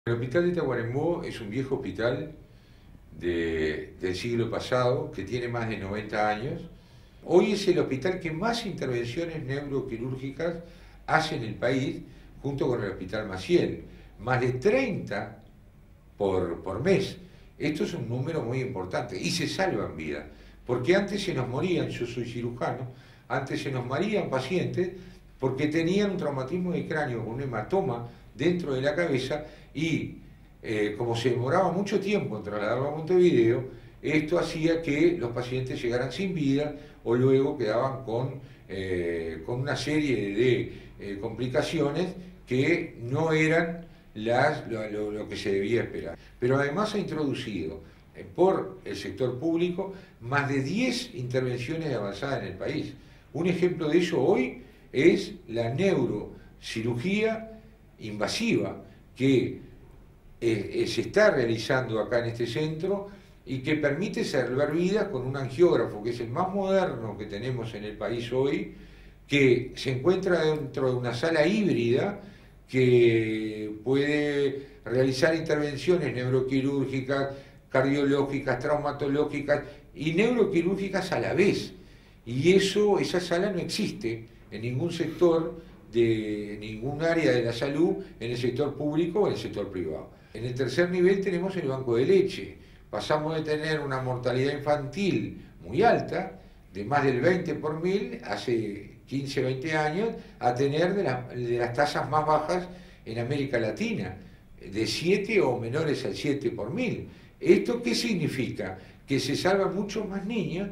El hospital de Tacuarembó es un viejo hospital del siglo pasado que tiene más de 90 años. Hoy es el hospital que más intervenciones neuroquirúrgicas hace en el país, junto con el Hospital Maciel. Más de 30 por mes. Esto es un número muy importante y se salvan vidas. Porque antes se nos morían, yo soy cirujano, antes se nos morían pacientes porque tenían un traumatismo de cráneo con un hematoma dentro de la cabeza y como se demoraba mucho tiempo en trasladarlo a Montevideo, esto hacía que los pacientes llegaran sin vida o luego quedaban con una serie de complicaciones que no eran lo que se debía esperar. Pero además ha introducido por el sector público más de 10 intervenciones de avanzada en el país. Un ejemplo de ello hoy es la neurocirugía invasiva que se está realizando acá en este centro y que permite salvar vidas con un angiógrafo que es el más moderno que tenemos en el país hoy, que se encuentra dentro de una sala híbrida que puede realizar intervenciones neuroquirúrgicas, cardiológicas, traumatológicas y neuroquirúrgicas a la vez. Y esa sala no existe en ningún sector de ningún área de la salud, en el sector público o en el sector privado. En el tercer nivel tenemos el banco de leche. Pasamos de tener una mortalidad infantil muy alta, de más del 20 por mil, hace 15, 20 años, a tener de las tasas más bajas en América Latina, de 7 o menores al 7 por mil. ¿Esto qué significa? Que se salvan muchos más niños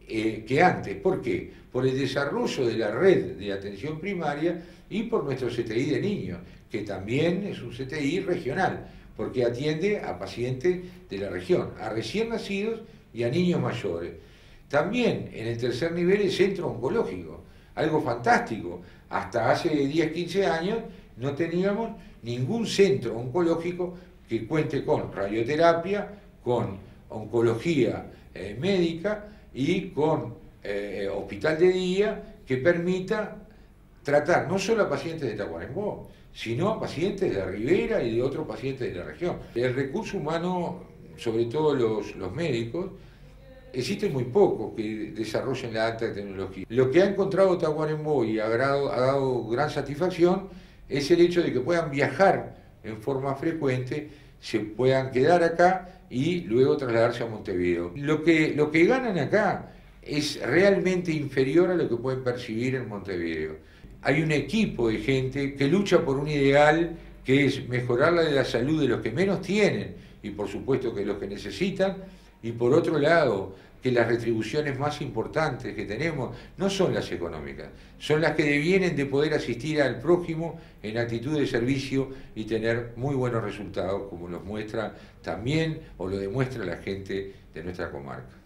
que antes. ¿Por qué? Por el desarrollo de la red de atención primaria y por nuestro CTI de niños, que también es un CTI regional, porque atiende a pacientes de la región, a recién nacidos y a niños mayores. También en el tercer nivel el centro oncológico, algo fantástico. Hasta hace 10, 15 años no teníamos ningún centro oncológico que cuente con radioterapia, con oncología médica y con hospital de día que permita tratar no solo a pacientes de Tacuarembó, sino a pacientes de la Ribera y de otros pacientes de la región. El recurso humano, sobre todo los médicos, existen muy pocos que desarrollen la alta tecnología. Lo que ha encontrado Tacuarembó y ha dado gran satisfacción es el hecho de que puedan viajar en forma frecuente, se puedan quedar acá y luego trasladarse a Montevideo. Lo que ganan acá es realmente inferior a lo que pueden percibir en Montevideo. Hay un equipo de gente que lucha por un ideal que es mejorar la salud de los que menos tienen y por supuesto que los que necesitan, y por otro lado que las retribuciones más importantes que tenemos no son las económicas, son las que devienen de poder asistir al prójimo en actitud de servicio y tener muy buenos resultados, como los muestra también o lo demuestra la gente de nuestra comarca.